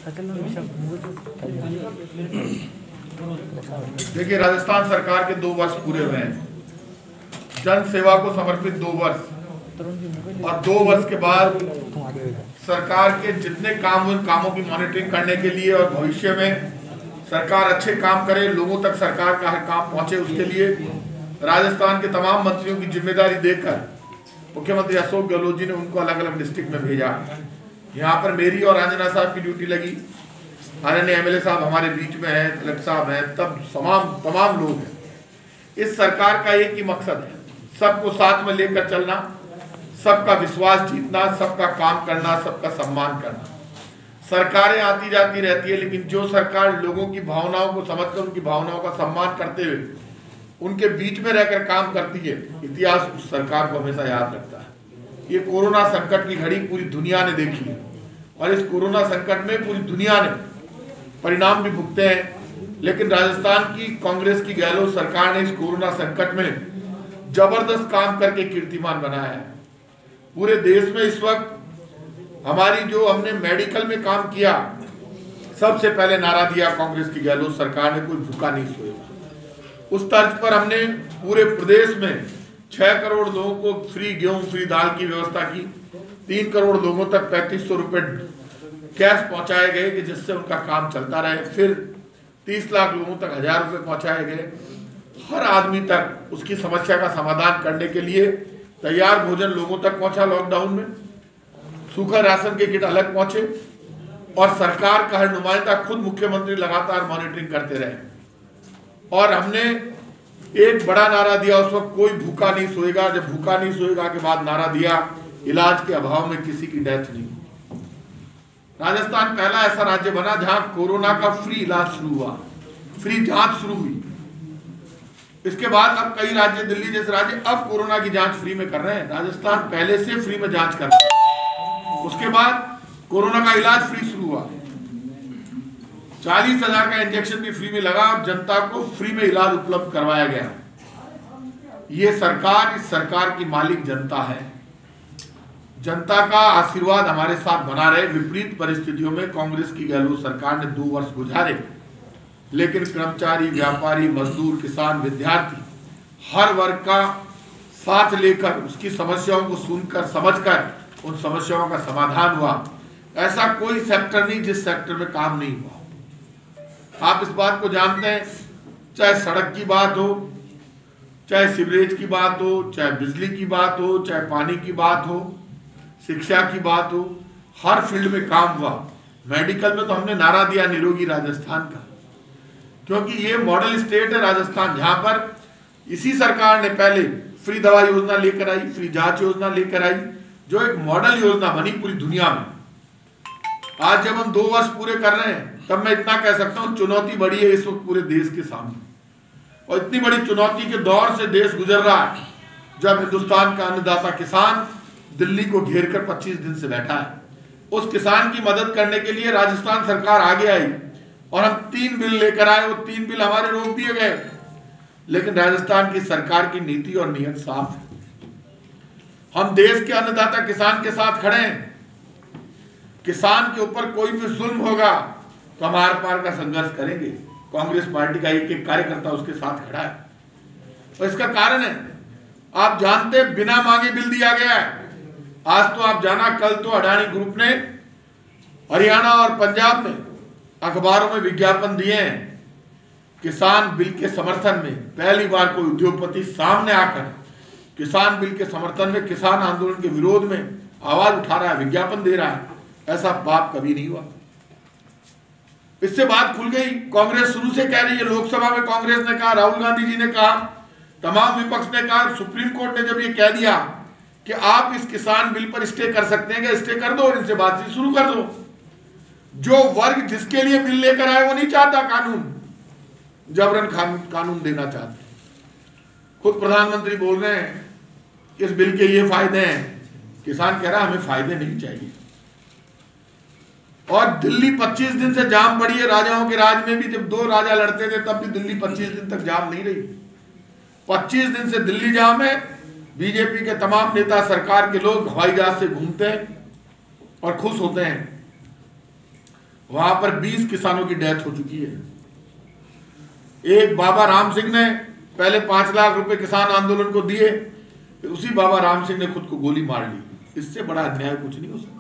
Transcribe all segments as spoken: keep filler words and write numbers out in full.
देखिए, राजस्थान सरकार के दो वर्ष पूरे हुए हैं, जन सेवा को समर्पित दो वर्ष, और दो वर्ष के बाद सरकार के जितने काम उन कामों की मॉनिटरिंग करने के लिए और भविष्य में सरकार अच्छे काम करे, लोगों तक सरकार का हर काम पहुंचे, उसके लिए राजस्थान के तमाम मंत्रियों की जिम्मेदारी देकर मुख्यमंत्री अशोक गहलोत जी ने उनको अलग अलग डिस्ट्रिक्ट में भेजा। यहाँ पर मेरी और अंजना साहब की ड्यूटी लगी, आदरणीय एमएलए साहब हमारे बीच में हैं, कलेक्टर साहब हैं, तब तमाम तमाम लोग हैं। इस सरकार का एक ही मकसद है, सबको साथ में लेकर चलना, सबका विश्वास जीतना, सबका काम करना, सबका सम्मान करना। सरकारें आती जाती रहती है, लेकिन जो सरकार लोगों की भावनाओं को समझकर उनकी भावनाओं का सम्मान करते हुए उनके बीच में रहकर काम करती है, इतिहास उस सरकार को हमेशा याद रखता है। ये कोरोना संकट की घड़ी पूरी दुनिया ने देखी है, और इस कोरोना संकट में पूरी दुनिया ने परिणाम भी भुगते हैं, लेकिन राजस्थान की कांग्रेस की गहलोत सरकार ने इस कोरोना संकट में जबरदस्त काम करके कीर्तिमान बनाया है। पूरे देश में इस वक्त हमारी जो हमने मेडिकल में काम किया, सबसे पहले नारा दिया कांग्रेस की गहलोत सरकार ने, कोई भूखा नहीं सोएगा। उस तर्ज पर हमने पूरे प्रदेश में छह करोड़ लोगों को फ्री गेहूं, फ्री दाल की व्यवस्था की, तीन करोड़ लोगों तक पैंतीस सौ रुपए कैश पहुंचाए गए कि जिससे उनका काम चलता रहे। फिर तीस लाख लोगों तक हजार रुपए पहुंचाए गए। हर आदमी तक उसकी समस्या का समाधान करने के लिए तैयार भोजन लोगों तक पहुंचा। लॉकडाउन में सूखा राशन के किट अलग पहुंचे, और सरकार का हर नुमाइंदा खुद मुख्यमंत्री लगातार मॉनिटरिंग करते रहे। और हमने एक बड़ा नारा दिया उस वक्त, कोई भूखा नहीं सोएगा। जब भूखा नहीं सोएगा के बाद नारा दिया, इलाज के अभाव में किसी की डेथ नहीं। राजस्थान पहला ऐसा राज्य बना जहां कोरोना का फ्री इलाज शुरू हुआ, फ्री जांच शुरू हुई। इसके बाद अब कई राज्य, दिल्ली जैसे राज्य अब कोरोना की जांच फ्री में कर रहे हैं। राजस्थान पहले से फ्री में जांच कर रहा है। उसके बाद कोरोना का इलाज फ्री शुरू हुआ, चालीस हजार का इंजेक्शन भी फ्री में लगा और जनता को फ्री में इलाज उपलब्ध करवाया गया। ये सरकार, इस सरकार की मालिक जनता है। जनता का आशीर्वाद हमारे साथ बना रहे। विपरीत परिस्थितियों में कांग्रेस की गहलोत सरकार ने दो वर्ष गुजारे, लेकिन कर्मचारी, व्यापारी, मजदूर, किसान, विद्यार्थी, हर वर्ग का साथ लेकर उसकी समस्याओं को सुनकर, समझकर उन समस्याओं का समाधान हुआ। ऐसा कोई सेक्टर नहीं जिस सेक्टर में काम नहीं हुआ। आप इस बात को जानते हैं, चाहे सड़क की बात हो, चाहे सीवरेज की बात हो, चाहे बिजली की बात हो, चाहे पानी की बात हो, शिक्षा की बात हो, हर फील्ड में काम हुआ। मेडिकल में तो हमने नारा दिया निरोगी राजस्थान का, क्योंकि ये मॉडल स्टेट है राजस्थान, जहां पर इसी सरकार ने पहले फ्री दवा योजना लेकर आई, फ्री जांच योजना लेकर आई, जो एक मॉडल योजना बनी पूरी दुनिया में। आज जब हम दो वर्ष पूरे कर रहे हैं, तब मैं इतना कह सकता हूं, चुनौती बड़ी है इस वक्त पूरे देश के सामने, और इतनी बड़ी चुनौती के दौर से देश गुजर रहा है जब हिंदुस्तान का अन्नदाता किसान दिल्ली को घेर कर पच्चीस दिन से बैठा है। उस किसान की मदद करने के लिए राजस्थान सरकार आगे आई और हम तीन बिल लेकर आए। वो तीन बिल हमारे रोक दिए गए, लेकिन राजस्थान की सरकार की नीति और नीयत साफ है। हम देश के अन्नदाता किसान के साथ खड़े हैं। किसान के ऊपर कोई भी जुल्म होगा तो हम आर पार का संघर्ष करेंगे। कांग्रेस पार्टी का एक एक कार्यकर्ता उसके साथ खड़ा है, और इसका कारण है, आप जानते हैं, बिना मांगे बिल दिया गया है। आज तो आप जाना, कल तो अडानी ग्रुप ने हरियाणा और पंजाब में अखबारों में विज्ञापन दिए हैं। किसान बिल के समर्थन में पहली बार कोई उद्योगपति सामने आकर किसान बिल के समर्थन में, किसान आंदोलन के विरोध में आवाज उठा रहा है, विज्ञापन दे रहा है। ऐसा बात कभी नहीं हुआ। इससे बात खुल गई। कांग्रेस शुरू से कह रही है, लोकसभा में कांग्रेस ने कहा, राहुल गांधी जी ने कहा, तमाम विपक्ष ने कहा, सुप्रीम कोर्ट ने जब ये कह दिया कि आप इस किसान बिल पर स्टे कर सकते हैं, स्टे कर दो और इनसे बातचीत शुरू कर दो। जो वर्ग जिसके लिए बिल लेकर आए वो नहीं चाहता कानून, जबरन कानून देना चाहते। खुद प्रधानमंत्री बोल रहे हैं इस बिल के ये फायदे हैं, किसान कह रहा हमें फायदे नहीं चाहिए। और दिल्ली पच्चीस दिन से जाम पड़ी है। राजाओं के राज में भी जब दो राजा लड़ते थे तब भी दिल्ली पच्चीस दिन तक जाम नहीं रही। पच्चीस दिन से दिल्ली जाम है। बीजेपी के तमाम नेता, सरकार के लोग हवाई जहाज से घूमते हैं और खुश होते हैं। वहां पर बीस किसानों की डेथ हो चुकी है। एक बाबा राम सिंह ने पहले पांच लाख रुपए किसान आंदोलन को दिए, उसी बाबा राम सिंह ने खुद को गोली मार ली। इससे बड़ा अन्याय कुछ नहीं हो सकता।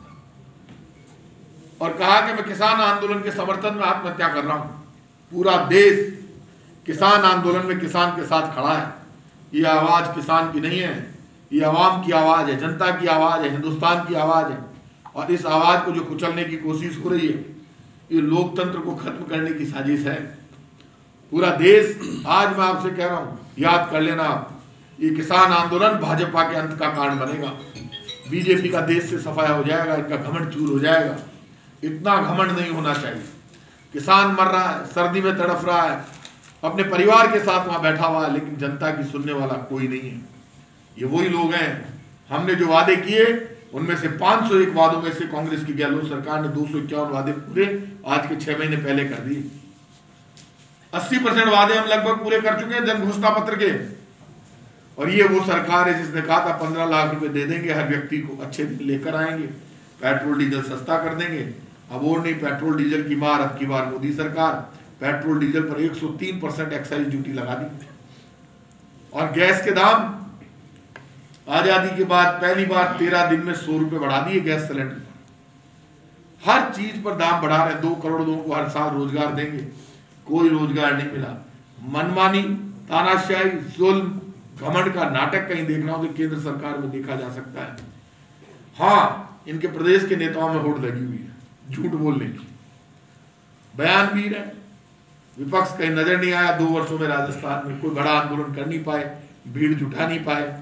और कहा कि मैं किसान आंदोलन के समर्थन में आत्महत्या कर रहा हूं। पूरा देश किसान आंदोलन में किसान के साथ खड़ा है। ये आवाज किसान की नहीं है, ये आवाम की आवाज है, जनता की आवाज है, हिंदुस्तान की आवाज है। और इस आवाज को जो कुचलने की कोशिश हो रही है, ये लोकतंत्र को खत्म करने की साजिश है। पूरा देश, आज मैं आपसे कह रहा हूं, याद कर लेना, ये किसान आंदोलन भाजपा के अंत का कारण बनेगा। बीजेपी का देश से सफाया हो जाएगा, इनका घमंड चूर हो जाएगा। इतना घमंड नहीं होना चाहिए। किसान मर रहा है, सर्दी में तड़फ रहा है, अपने परिवार के साथ वहां बैठा हुआ है, लेकिन जनता की सुनने वाला कोई नहीं है। ये वही लोग हैं, हमने जो वादे किए उनमें से पाँच सौ एक वादों में से कांग्रेस की गहलोत सरकार ने दो सौ इक्यावन वादे पूरे आज के छह महीने पहले कर दिए। अस्सी परसेंट वादे हम लगभग पूरे कर चुके हैं जन घोषणा पत्र के। और ये वो सरकार है जिसने कहा था पंद्रह लाख रुपए दे देंगे हर व्यक्ति को, अच्छे दिन लेकर आएंगे, पेट्रोल डीजल सस्ता कर देंगे। अब और नहीं, पेट्रोल डीजल की मार अब की बार मोदी सरकार पेट्रोल डीजल पर एक सौ तीन परसेंट एक्साइज ड्यूटी लगा दी। और गैस के दाम आजादी के बाद पहली बार तेरह दिन में सौ रुपए बढ़ा दिए गैस सिलेंडर। हर चीज पर दाम बढ़ा रहे। दो करोड़ लोगों को हर साल रोजगार देंगे, कोई रोजगार नहीं मिला। मनमानी, तानाशाही, जुल्म, घमंड का नाटक कहीं देखना हो तो केंद्र सरकार में देखा जा सकता है। हाँ, इनके प्रदेश के नेताओं में होड़ लगी हुई है झूठ बोलने की। बयान भी रहे, विपक्ष कहीं नजर नहीं आया। दो वर्षों में राजस्थान में कोई बड़ा आंदोलन कर नहीं पाए, भीड़ जुटा नहीं पाए,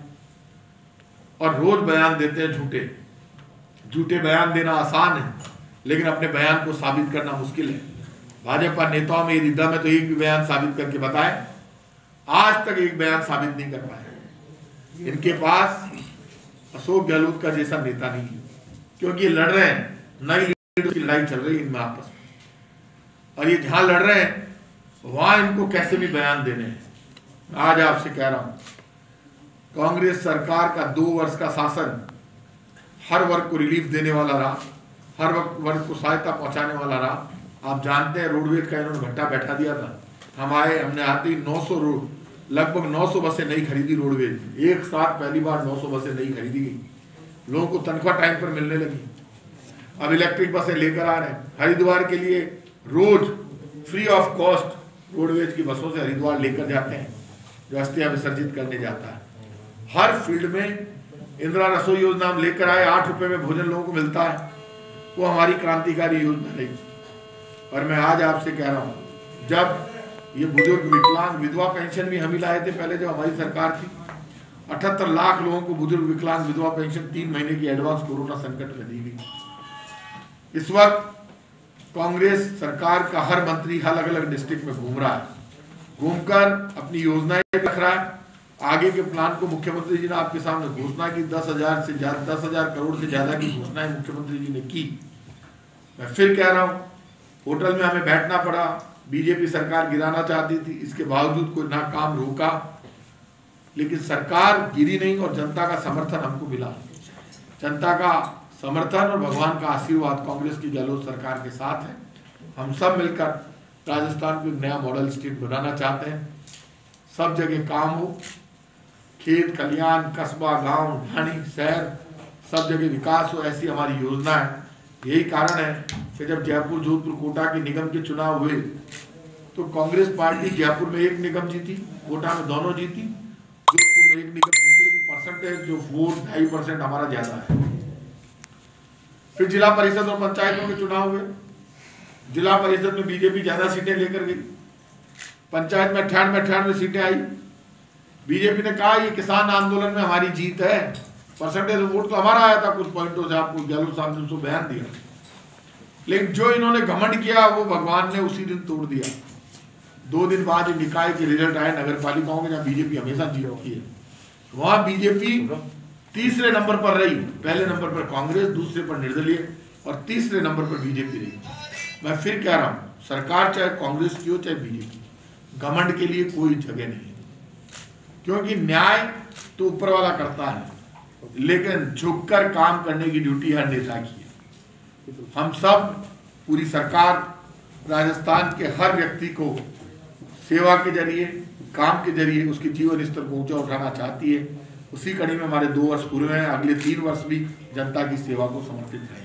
और रोज बयान देते हैं झूठे। झूठे बयान देना आसान है, लेकिन अपने बयान को साबित करना मुश्किल है। भाजपा नेताओं में यदि दम है तो एक भी बयान साबित करके बताए। आज तक एक बयान साबित नहीं कर पाए। इनके पास अशोक गहलोत का जैसा नेता नहीं है, क्योंकि ये लड़ रहे हैं, नई लीडर की लड़ाई चल रही है इनमें आपस में। और ये जहां लड़ रहे हैं वहां इनको कैसे भी बयान देने हैं। आज आपसे कह रहा हूं, कांग्रेस सरकार का दो वर्ष का शासन हर वर्ग को रिलीफ देने वाला रहा, हर वर्ग को सहायता पहुंचाने वाला रहा। आप जानते हैं रोडवेज का इन्होंने भट्टा बैठा दिया था। हम आए, हमने आते ही नौ सौ रोड लगभग नौ सौ बसें नहीं खरीदी रोडवेज। एक साथ पहली बार नौ सौ बसें नहीं खरीदी गई। लोगों को तनख्वाह टाइम पर मिलने लगी। अब इलेक्ट्रिक बसें लेकर आ रहे हैं। हरिद्वार के लिए रोज फ्री ऑफ कॉस्ट रोडवेज की बसों से हरिद्वार लेकर जाते हैं, जो अस्थियां विसर्जित करने जाता है। हर फील्ड में इंदिरा रसोई योजना हम लेकर आए, आठ रुपए में भोजन लोगों को मिलता है। वो हमारी क्रांतिकारी योजना रही। और मैं आज आपसे कह रहा हूं, जब ये बुजुर्ग, विकलांग, विधवा पेंशन भी हम ही लाए थे पहले जब हमारी सरकार थी। अठहत्तर लाख लोगों को बुजुर्ग, विकलांग, विधवा पेंशन तीन महीने की एडवांस कोरोना संकट में दी गई। इस वक्त कांग्रेस सरकार का हर मंत्री अलग अलग डिस्ट्रिक्ट में घूम रहा है, घूमकर अपनी योजनाएं रख रहा है। आगे के प्लान को मुख्यमंत्री जी ने आपके सामने घोषणा की। दस हजार से ज्यादा दस हजार करोड़ से ज्यादा की घोषणाएं मुख्यमंत्री जी ने की। मैं फिर कह रहा हूं, होटल में हमें बैठना पड़ा, बीजेपी सरकार गिराना चाहती थी, इसके बावजूद कोई ना काम रोका, लेकिन सरकार गिरी नहीं और जनता का समर्थन हमको मिला। जनता का समर्थन और भगवान का आशीर्वाद कांग्रेस की गहलोत सरकार के साथ है। हम सब मिलकर राजस्थान को एक नया मॉडल स्टेट बनाना चाहते हैं। सब जगह काम हो, खेत खलियान, कस्बा, गांव, ढाणी, शहर, सब जगह विकास हो, ऐसी हमारी योजना है। यही कारण है कि जब जयपुर, जोधपुर, कोटा के निगम के चुनाव हुए तो कांग्रेस पार्टी जयपुर में एक निगम जीती, कोटा में दोनों जीती, जोधपुर में एक निगम जीती, लेकिन परसेंटेज जो वोट ढाई परसेंट हमारा ज्यादा है। फिर जिला परिषद और पंचायतों के चुनाव हुए। जिला परिषद में बीजेपी ज्यादा सीटें लेकर गई, पंचायत में अठानवे अठानवे सीटें आई। बीजेपी ने कहा ये किसान आंदोलन में हमारी जीत है, परसेंटेज वोट तो हमारा आया था कुछ पॉइंटों से, आपको गहलोत साहब ने उसको बयान दिया। लेकिन जो इन्होंने घमंड किया वो भगवान ने उसी दिन तोड़ दिया। दो दिन बाद निकाय के रिजल्ट आए नगर पालिकाओं के, जहाँ बीजेपी हमेशा जीत की है। वहां बीजेपी तीसरे नंबर पर रही, पहले नंबर पर कांग्रेस, दूसरे पर निर्दलीय और तीसरे नंबर पर बीजेपी रही। मैं फिर कह रहा हूं, सरकार चाहे कांग्रेस की हो चाहे बीजेपी, घमंड के लिए कोई जगह नहीं है, क्योंकि न्याय तो ऊपर वाला करता है, लेकिन झुककर काम करने की ड्यूटी हर नेता की है। हम सब पूरी सरकार राजस्थान के हर व्यक्ति को सेवा के जरिए, काम के जरिए उसके जीवन स्तर को ऊंचा उठाना चाहती है। उसी कड़ी में हमारे दो वर्ष पूरे हैं, अगले तीन वर्ष भी जनता की सेवा को समर्पित रहेंगे।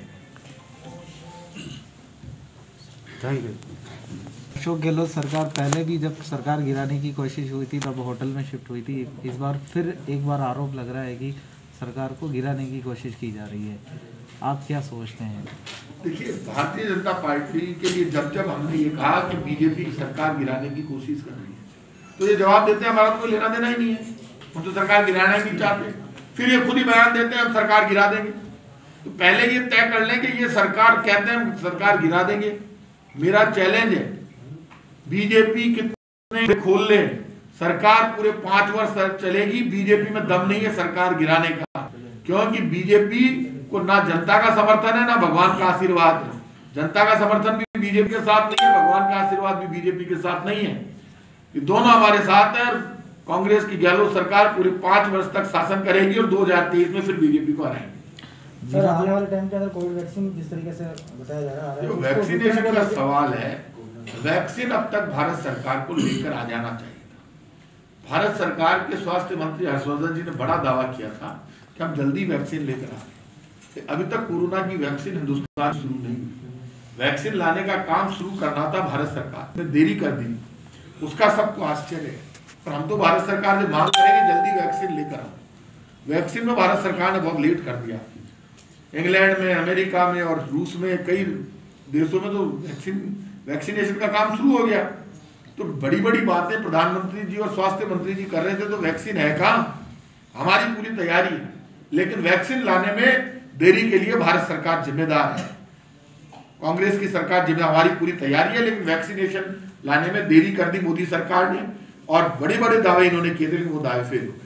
Thank you. अशोक गहलोत सरकार पहले भी जब सरकार गिराने की कोशिश हुई थी तब होटल में शिफ्ट हुई थी, इस बार फिर एक बार आरोप लग रहा है कि सरकार को गिराने की कोशिश की जा रही है, आप क्या सोचते हैं? देखिए, भारतीय जनता पार्टी के लिए जब जब हमने ये कहा कि बीजेपी सरकार गिराने की कोशिश कर रही है तो ये जवाब देते हैं हमारा तो कोई लेना देना ही नहीं है, हम तो सरकार गिराना ही नहीं चाहते। फिर ये खुद ही बयान देते हैं हम सरकार गिरा देंगे। तो पहले ये तय कर लें कि ये सरकार कहते हैं हम सरकार गिरा देंगे। मेरा चैलेंज है, बीजेपी कितने खोल ले, सरकार पूरे पांच वर्ष चलेगी, बीजेपी में दम नहीं है सरकार गिराने का, क्योंकि बीजेपी को ना जनता का समर्थन है ना भगवान का आशीर्वाद है। जनता का समर्थन भी बीजेपी के साथ नहीं है, भगवान का आशीर्वाद भी बीजेपी के साथ नहीं है, ये दोनों हमारे साथ है। कांग्रेस की गहलोत सरकार पूरे पांच वर्ष तक शासन करेगी और दो हजार तेईस में फिर बीजेपी को हराएंगे। सर, आने वाले टाइम के अंदर कोविड वैक्सीन जिस तरीके से बताया जा रहा है, वैक्सीनेशन का सवाल है, वैक्सीन अब तक भारत सरकार को लेकर आ जाना चाहिए था। भारत सरकार के स्वास्थ्य मंत्री हर्षवर्धन जी ने बड़ा दावा किया था कि हम जल्दी वैक्सीन लेकर आ रहे, अभी तक कोरोना की वैक्सीन हिंदुस्तान शुरू नहीं हुई। वैक्सीन लाने का काम शुरू करना था भारत सरकार ने, देरी कर दी, उसका सबको आश्चर्य है। पर हम तो भारत सरकार से मांग करेंगे जल्दी वैक्सीन लेकर आओ। वैक्सीन में भारत सरकार ने बहुत लेट कर दिया। इंग्लैंड में, अमेरिका में और रूस में कई देशों में तो वैक्सीन वैक्सीनेशन का काम शुरू हो गया। तो बड़ी बड़ी बातें प्रधानमंत्री जी और स्वास्थ्य मंत्री जी कर रहे थे, तो वैक्सीन है कहाँ? हमारी पूरी तैयारी है, लेकिन वैक्सीन लाने में देरी के लिए भारत सरकार जिम्मेदार है। कांग्रेस की सरकार जिम्मेदार, हमारी पूरी तैयारी है, लेकिन वैक्सीनेशन लाने में देरी कर दी मोदी सरकार ने, और बड़े बड़े दावे इन्होंने किए थे, लेकिन वो दावे फेल हो गए।